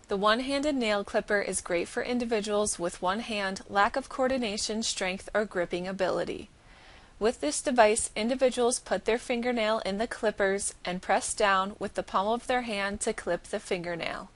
The one-handed nail clipper is great for individuals with one hand, lack of coordination, strength, or gripping ability. With this device, individuals put their fingernail in the clippers and press down with the palm of their hand to clip the fingernail.